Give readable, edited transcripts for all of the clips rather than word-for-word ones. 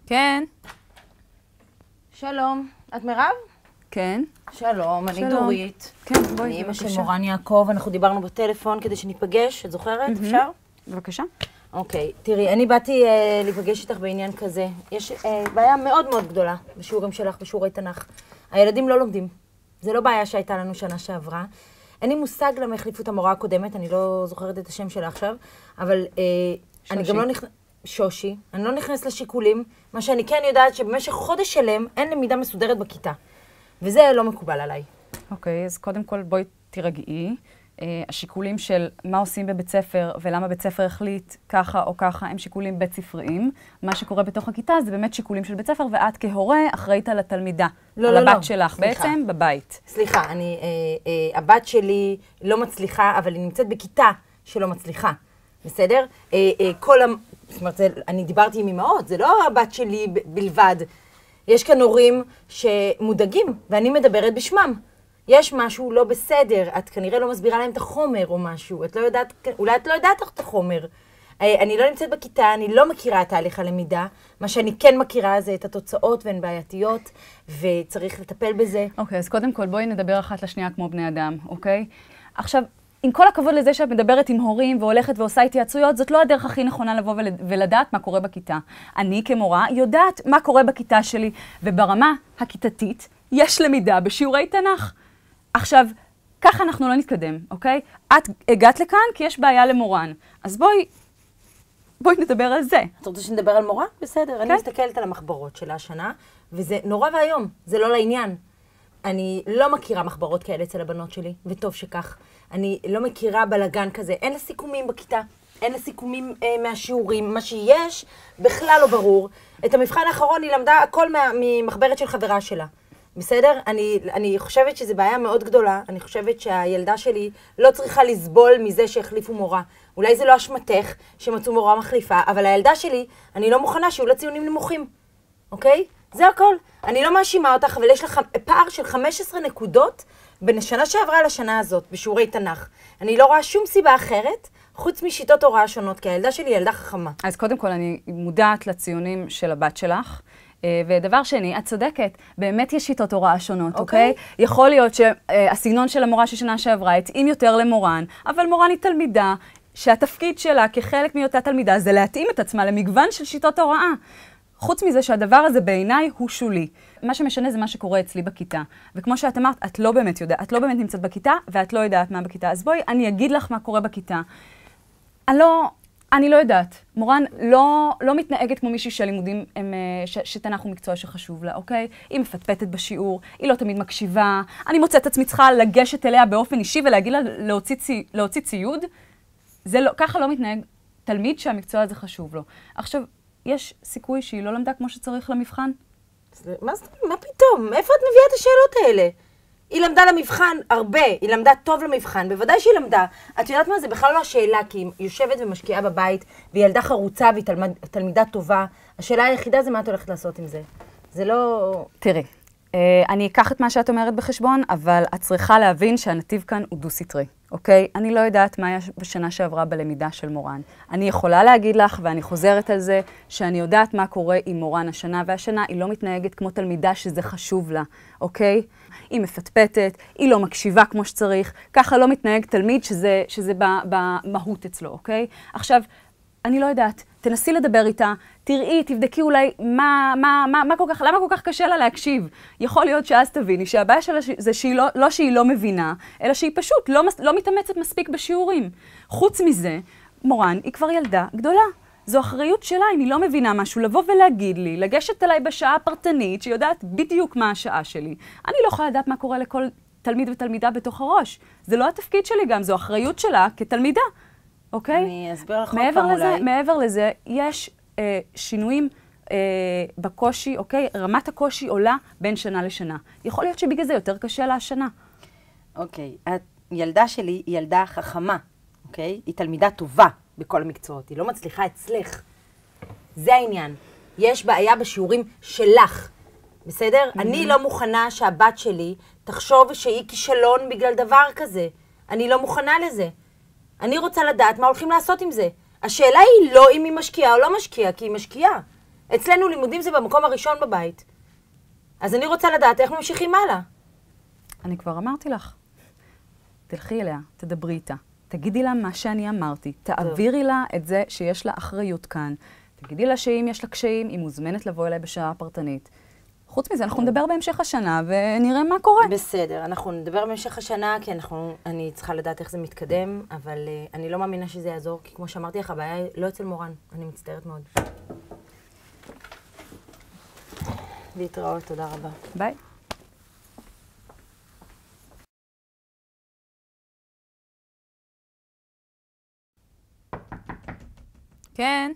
כן. שלום, את מירב? כן. שלום, אני דורית. כן, בואי, אני אמא בבקשה. של מורן יעקב, אנחנו דיברנו בטלפון כדי שניפגש, את זוכרת? אפשר? בבקשה. אוקיי, תראי, אני באתי להיפגש איתך בעניין כזה. יש בעיה מאוד מאוד גדולה בשיעורים שלך, בשיעורי תנ"ך. הילדים לא לומדים. זה לא בעיה שהייתה לנו שנה שעברה. אין לי מושג למה החליפו את המורה הקודמת, אני לא זוכרת את השם שלה עכשיו, אבל אני גם לא שושי, אני לא נכנסת לשיקולים. מה שאני כן יודעת שבמשך חודש שלם אין למידה מסודרת בכיתה. וזה לא מקובל עליי. אוקיי, אז קודם כל בואי תירגעי. השיקולים של מה עושים בבית ספר ולמה בית ספר החליט ככה או ככה הם שיקולים בית ספריים. מה שקורה בתוך הכיתה זה באמת שיקולים של בית ספר, ואת כהורה אחראית על התלמידה, על הבת שלך בעצם בבית. סליחה, הבת שלי לא מצליחה, אבל היא נמצאת בכיתה שלא מצליחה. בסדר? זאת אומרת, אני דיברתי עם אמהות, זה לא הבת שלי בלבד. יש כאן הורים שמודאגים, ואני מדברת בשמם. יש משהו לא בסדר, את כנראה לא מסבירה להם את החומר או משהו, את לא יודעת, אולי את לא יודעת את החומר. אני לא נמצאת בכיתה, אני לא מכירה את תהליך הלמידה, מה שאני כן מכירה זה את התוצאות והן בעייתיות, וצריך לטפל בזה. אוקיי, אז קודם כל בואי נדבר אחת לשנייה כמו בני אדם, אוקיי? עכשיו, עם כל הכבוד לזה שאת מדברת עם הורים והולכת ועושה התייעצויות, זאת לא הדרך הכי נכונה לבוא ולדעת מה קורה בכיתה. אני כמורה יודעת מה קורה בכיתה שלי, וברמה הכיתתית יש למידה בשיעורי תנ"ך. עכשיו, ככה אנחנו לא נתקדם, אוקיי? את הגעת לכאן כי יש בעיה למורן. אז בואי נדבר על זה. את רוצה שנדבר על מורה? בסדר. אני מסתכלת על המחברות שלה השנה, וזה נורא והיום, זה לא לעניין. אני לא מכירה מחברות כאלה אצל הבנות שלי, וטוב שכך. אני לא מכירה בלגן כזה. אין לה סיכומים בכיתה, אין לה סיכומים מהשיעורים. מה שיש בכלל לא ברור. את המבחן האחרון היא למדה הכל ממחברת של חברה שלה. בסדר? אני חושבת שזו בעיה מאוד גדולה. אני חושבת שהילדה שלי לא צריכה לסבול מזה שהחליפו מורה. אולי זה לא אשמתך שמצאו מורה מחליפה, אבל הילדה שלי, אני לא מוכנה שיהיו לה ציונים נמוכים. אוקיי? זה הכל. אני לא מאשימה אותך, אבל יש לך פער של 15 נקודות בין השנה שעברה לשנה הזאת, בשיעורי תנ"ך. אני לא רואה שום סיבה אחרת, חוץ משיטות הוראה שונות, כי הילדה שלי היא ילדה חכמה. אז קודם כל, אני מודעת לציונים של הבת שלך. ודבר שני, את צודקת, באמת יש שיטות הוראה שונות, אוקיי? יכול להיות שהסגנון של המורה ששנה שעברה התאים יותר למורן, אבל מורן היא תלמידה שהתפקיד שלה כחלק מאותה תלמידה זה להתאים את עצמה למגוון של שיטות הוראה. חוץ מזה שהדבר הזה בעיניי הוא שולי. מה שמשנה זה מה שקורה אצלי בכיתה. וכמו שאת אמרת, את לא באמת יודעת, את לא באמת נמצאת בכיתה, ואת לא יודעת מה בכיתה. אז בואי, אני אגיד לך מה קורה בכיתה. אני לא יודעת. מורן לא מתנהגת כמו מישהי שהלימודים שתנ"ך הוא מקצוע שחשוב לה, אוקיי? היא מפטפטת בשיעור, היא לא תמיד מקשיבה. אני מוצאת עצמי צריכה לגשת אליה באופן אישי ולהגיד לה להוציא ציוד. ככה לא מתנהג תלמיד שהמקצוע הזה חשוב לו. עכשיו, יש סיכוי שהיא לא למדה כמו שצריך למבחן? מה פתאום? איפה את מביאה את השאלות האלה? היא למדה למבחן הרבה, היא למדה טוב למבחן, בוודאי שהיא למדה. את יודעת מה? זה בכלל לא השאלה, כי היא יושבת ומשקיעה בבית, והיא ילדה חרוצה והיא תלמידה טובה. השאלה היחידה זה מה את הולכת לעשות עם זה. זה לא... תראי, אני אקח את מה שאת אומרת בחשבון, אבל את צריכה להבין שהנתיב כאן הוא דו-סטרי, אוקיי? אני לא יודעת מה היה בשנה שעברה בלמידה של מורן. אני יכולה להגיד לך, ואני חוזרת על זה, שאני יודעת מה קורה עם מורן השנה, והשנה היא לא מתנהגת כמו תלמידה שזה חשוב לה, אוקיי? היא מפטפטת, היא לא מקשיבה כמו שצריך, ככה לא מתנהג תלמיד שזה במהות אצלו, אוקיי? עכשיו, אני לא יודעת, תנסי לדבר איתה, תראי, תבדקי אולי למה כל כך קשה לה להקשיב. יכול להיות שאז תביני שהבעיה שלה זה שהיא לא מבינה, אלא שהיא פשוט לא מתאמצת מספיק בשיעורים. חוץ מזה, מורן היא כבר ילדה גדולה. זו אחריות שלה, אם היא לא מבינה משהו, לבוא ולהגיד לי, לגשת אליי בשעה הפרטנית, שיודעת בדיוק מה השעה שלי. אני לא יכולה לדעת מה קורה לכל תלמיד ותלמידה בתוך הראש. זה לא התפקיד שלי גם, זו אחריות שלה כתלמידה. אוקיי? אני אסביר לך עוד פעם אולי. מעבר לזה, יש שינויים בקושי, אוקיי? רמת הקושי עולה בין שנה לשנה. יכול להיות שבגלל זה יותר קשה לה השנה. אוקיי, הילדה שלי היא ילדה חכמה, אוקיי? היא תלמידה טובה בכל המקצועות, היא לא מצליחה אצלך. זה העניין. יש בעיה בשיעורים שלך, בסדר? אני לא מוכנה שהבת שלי תחשוב שהיא כישלון בגלל דבר כזה. אני לא מוכנה לזה. אני רוצה לדעת מה הולכים לעשות עם זה. השאלה היא לא אם היא משקיעה או לא משקיעה, כי היא משקיעה. אצלנו לימודים זה במקום הראשון בבית. אז אני רוצה לדעת איך ממשיכים הלאה. אני כבר אמרתי לך. תלכי אליה, תדברי איתה. תגידי לה מה שאני אמרתי. תעבירי לה את זה שיש לה אחריות כאן. תגידי לה שאם יש לה קשיים, היא מוזמנת לבוא אליי בשעה פרטנית. חוץ מזה, אנחנו נדבר בהמשך השנה ונראה מה קורה. בסדר, אנחנו נדבר בהמשך השנה, כי אני צריכה לדעת איך זה מתקדם, אבל אני לא מאמינה שזה יעזור, כי כמו שאמרתי לך, הבעיה היא לא אצל מורן. אני מצטערת מאוד. להתראות, תודה רבה. ביי. כן.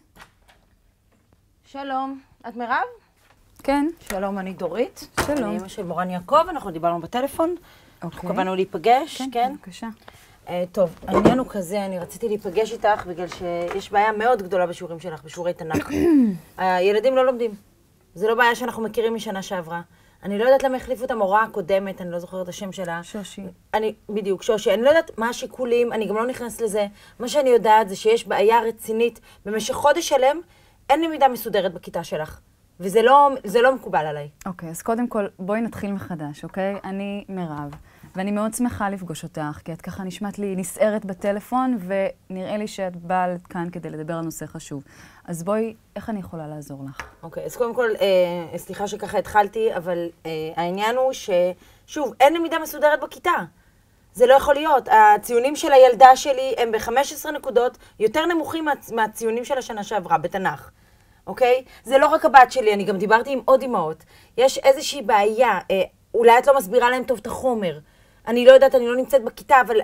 שלום, את מירב? כן. שלום, אני דורית. שלום. אני אמא של מורן יעקב, אנחנו דיברנו בטלפון. אוקיי. קבענו להיפגש, כן? בבקשה. טוב, העניין הוא כזה, אני רציתי להיפגש איתך בגלל שיש בעיה מאוד גדולה בשיעורים שלך, בשיעורי תנ"ך. הילדים לא לומדים. זה לא בעיה שאנחנו מכירים משנה שעברה. אני לא יודעת למה החליפו את המורה הקודמת, אני לא זוכרת את השם שלה. שושי. בדיוק, שושי. אני לא יודעת מה השיקולים, אני גם לא נכנסת לזה. מה שאני יודעת זה שיש בעיה רצינית. במשך חודש שלם, אין למידה מסודרת בכיתה שלך. וזה לא מקובל עליי. אוקיי, אז קודם כל, בואי נתחיל מחדש, אוקיי? אני מירב, ואני מאוד שמחה לפגוש אותך, כי את ככה נשמעת לי נסערת בטלפון, ונראה לי שאת באה כאן כדי לדבר על נושא חשוב. אז בואי, איך אני יכולה לעזור לך? אוקיי, אז קודם כל, סליחה שככה התחלתי, אבל העניין הוא ששוב, אין למידה מסודרת בכיתה. זה לא יכול להיות. הציונים של הילדה שלי הם ב-15 נקודות יותר נמוכים מהציונים של השנה שעברה בתנ"ך. אוקיי? זה לא רק הבת שלי, אני גם דיברתי עם עוד אמהות. יש איזושהי בעיה, אולי את לא מסבירה להם טוב את החומר. אני לא יודעת, אני לא נמצאת בכיתה, אבל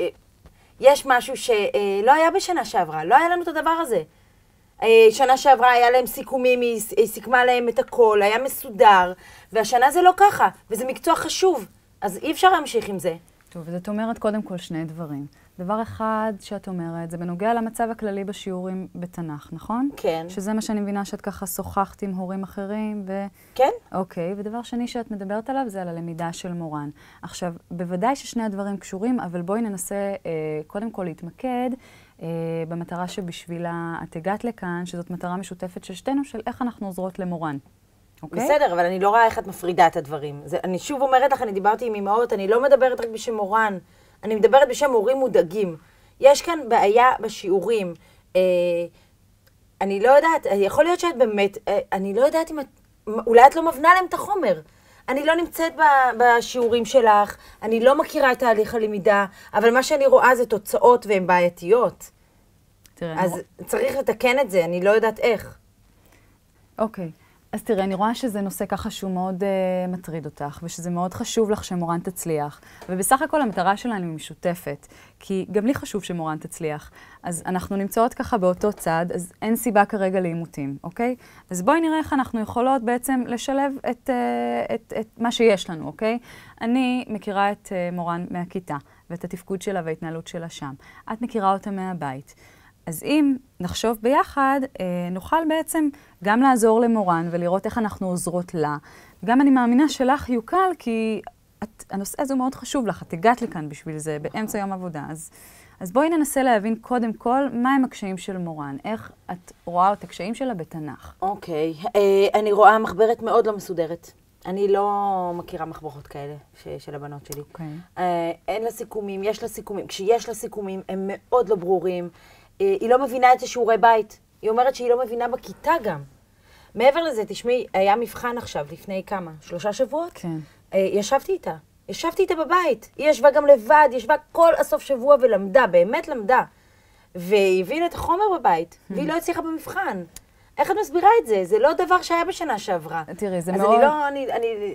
יש משהו שלא היה בשנה שעברה, לא היה לנו את הדבר הזה. שנה שעברה היה להם סיכומים, היא סיכמה להם את הכל, היה מסודר, והשנה זה לא ככה, וזה מקצוע חשוב, אז אי אפשר להמשיך עם זה. טוב, זאת אומרת קודם כל שני דברים. דבר אחד שאת אומרת, זה בנוגע למצב הכללי בשיעורים בתנ"ך, נכון? כן. שזה מה שאני מבינה שאת ככה שוחחת עם הורים אחרים ו... כן. אוקיי, ודבר שני שאת מדברת עליו זה על הלמידה של מורן. עכשיו, בוודאי ששני הדברים קשורים, אבל בואי ננסה קודם כל להתמקד במטרה שבשבילה את הגעת לכאן, שזאת מטרה משותפת של שתינו, של איך אנחנו עוזרות למורן. אוקיי? בסדר, אבל אני לא רואה איך את מפרידה את הדברים. אני שוב אומרת לך, אני דיברתי עם אמהות, אני לא מדברת רק בשם מורן. אני מדברת בשם הורים מודאגים. יש כאן בעיה בשיעורים. אני לא יודעת, יכול להיות שאת באמת, אני לא יודעת אם את, אולי את לא מבנה להם את החומר. אני לא נמצאת בשיעורים שלך, אני לא מכירה את תהליך הלמידה, אבל מה שאני רואה זה תוצאות והן בעייתיות. תראה, אז צריך לתקן את זה, אני לא יודעת איך. אוקיי. אז תראה, אני רואה שזה נושא ככה שהוא מאוד מטריד אותך, ושזה מאוד חשוב לך שמורן תצליח. ובסך הכל המטרה שלנו היא משותפת, כי גם לי חשוב שמורן תצליח. אז אנחנו נמצאות ככה באותו צד, אז אין סיבה כרגע לעימותים, אוקיי? אז בואי נראה איך אנחנו יכולות בעצם לשלב את מה שיש לנו, אוקיי? אני מכירה את מורן מהכיתה, ואת התפקוד שלה וההתנהלות שלה שם. את מכירה אותה מהבית. אז אם נחשוב ביחד, נוכל בעצם גם לעזור למורן ולראות איך אנחנו עוזרות לה. גם אני מאמינה שלך יוקל, כי הנושא הזה הוא מאוד חשוב לך. את הגעת לכאן בשביל זה, באמצע יום עבודה. אז בואי ננסה להבין קודם כל מהם הקשיים של מורן. איך את רואה את הקשיים שלה בתנ"ך. אוקיי. אני רואה מחברת מאוד לא מסודרת. אני לא מכירה מחברות כאלה של הבנות שלי. אוקיי. אין לה סיכומים, יש לה סיכומים. כשיש לה סיכומים, הם מאוד לא ברורים. היא לא מבינה את זה שיעורי בית. היא אומרת שהיא לא מבינה בכיתה גם. מעבר לזה, תשמעי, היה מבחן עכשיו, לפני כמה? 3 שבועות? כן. ישבתי איתה. ישבתי איתה בבית. היא ישבה גם לבד, ישבה כל הסוף שבוע ולמדה, באמת למדה. והיא הבינה את החומר בבית, והיא לא הצליחה במבחן. איך את מסבירה את זה? זה לא דבר שהיה בשנה שעברה. תראי, זה אז מאוד... אני לא...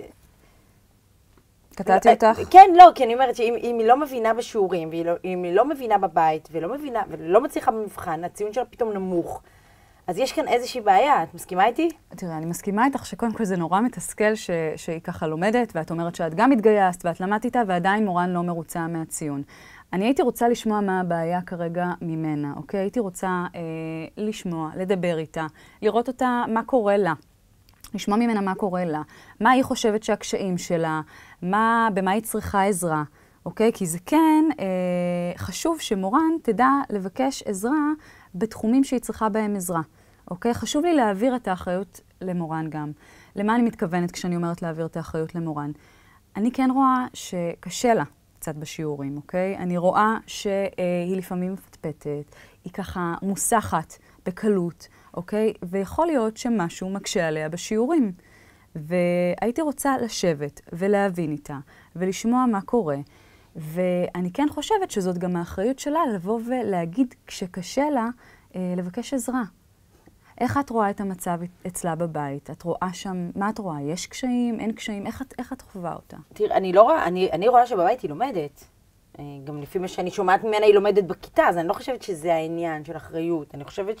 קטעתי אותך? כן, לא, כי אני אומרת שאם היא לא מבינה בשיעורים, ואם היא לא מבינה בבית, ולא מצליחה במבחן, הציון שלה פתאום נמוך, אז יש כאן איזושהי בעיה. את מסכימה איתי? תראה, אני מסכימה איתך שקודם כל זה נורא מתסכל שהיא ככה לומדת, ואת אומרת שאת גם התגייסת, ואת למדת איתה, ועדיין מורן לא מרוצה מהציון. אני הייתי רוצה לשמוע מה הבעיה כרגע ממנה, אוקיי? הייתי רוצה לשמוע, לדבר איתה, לראות אותה, מה קורה לה. לשמוע ממנה מה קורה לה, מה היא חושבת שהקשיים שלה, במה היא צריכה עזרה, אוקיי? כי זה כן חשוב שמורן תדע לבקש עזרה בתחומים שהיא צריכה בהם עזרה, אוקיי? חשוב לי להעביר את האחריות למורן גם. למה אני מתכוונת כשאני אומרת להעביר את האחריות למורן? אני כן רואה שקשה לה קצת בשיעורים, אוקיי? אני רואה שהיא לפעמים מפטפטת, היא ככה מוסחת בקלות, אוקיי? ויכול להיות שמשהו מקשה עליה בשיעורים. והייתי רוצה לשבת ולהבין איתה ולשמוע מה קורה. ואני כן חושבת שזאת גם האחריות שלה לבוא ולהגיד כשקשה לה לבקש עזרה. איך את רואה את המצב אצלה בבית? את רואה שם, מה את רואה? יש קשיים? אין קשיים? איך את חווה אותה? תראה, אני רואה שבבית היא לומדת. גם לפי מה שאני שומעת ממנה היא לומדת בכיתה, אז אני לא חושבת שזה העניין של אחריות. אני חושבת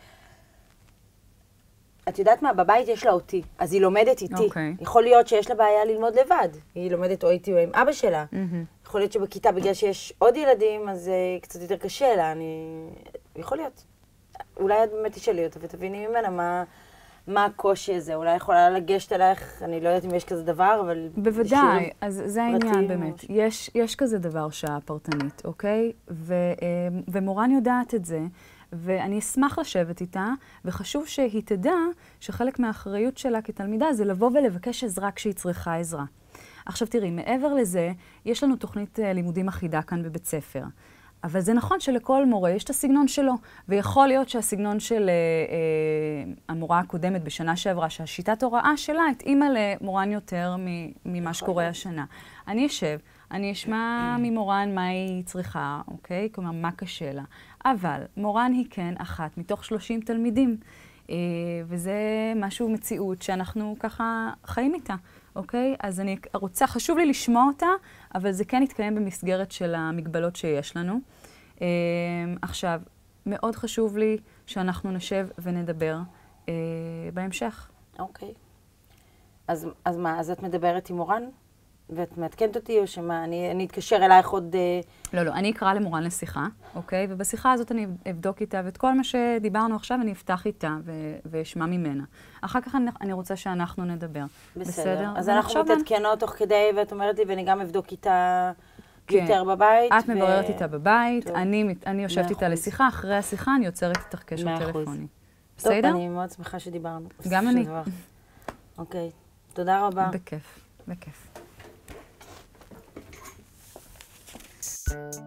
את יודעת מה? בבית יש לה אותי, אז היא לומדת איתי. יכול להיות שיש לה בעיה ללמוד לבד. היא לומדת או איתי או עם אבא שלה. יכול להיות שבכיתה, בגלל שיש עוד ילדים, אז קצת יותר קשה לה. יכול להיות. אולי את באמת תשאלי אותה ותביני ממנה מה הקושי הזה. אולי יכולה לגשת אלייך, אני לא יודעת אם יש כזה דבר, אבל... בוודאי, אז זה העניין באמת. יש כזה דבר שעה פרטנית, אוקיי? ומורן יודעת את זה. ואני אשמח לשבת איתה, וחשוב שהיא תדע שחלק מהאחריות שלה כתלמידה זה לבוא ולבקש עזרה כשהיא צריכה עזרה. עכשיו תראי, מעבר לזה, יש לנו תוכנית לימודים אחידה כאן בבית ספר. אבל זה נכון שלכל מורה יש את הסגנון שלו, ויכול להיות שהסגנון של המורה הקודמת בשנה שעברה, שהשיטת הוראה שלה התאימה למורן יותר ממה שקורה השנה. אני אשמע ממורן מה היא צריכה, אוקיי? כלומר, מה קשה לה. אבל מורן היא כן אחת מתוך 30 תלמידים, וזה משהו, מציאות שאנחנו ככה חיים איתה, אוקיי? אז אני רוצה, חשוב לי לשמוע אותה, אבל זה כן יתקיים במסגרת של המגבלות שיש לנו. עכשיו, מאוד חשוב לי שאנחנו נשב ונדבר בהמשך. אוקיי. אז מה, אז את מדברת עם מורן? ואת מעדכנת אותי, או שמה, אני אתקשר אלייך עוד... לא, אני אקרא למורן לשיחה, אוקיי? ובשיחה הזאת אני אבדוק איתה, ואת כל מה שדיברנו עכשיו אני אפתח איתה ואשמע ממנה. אחר כך אני רוצה שאנחנו נדבר. בסדר? אז אנחנו מתעדכנות תוך כדי, ואת אומרת לי, ואני גם אבדוק איתה יותר בבית. את מבררת איתה בבית, אני יושבת איתה לשיחה, אחרי השיחה אני יוצרת איתך קשר טלפוני. בסדר? טוב, אני מאוד שמחה שדיברנו. גם אני. אוקיי, תודה רבה. בכיף, בכיף.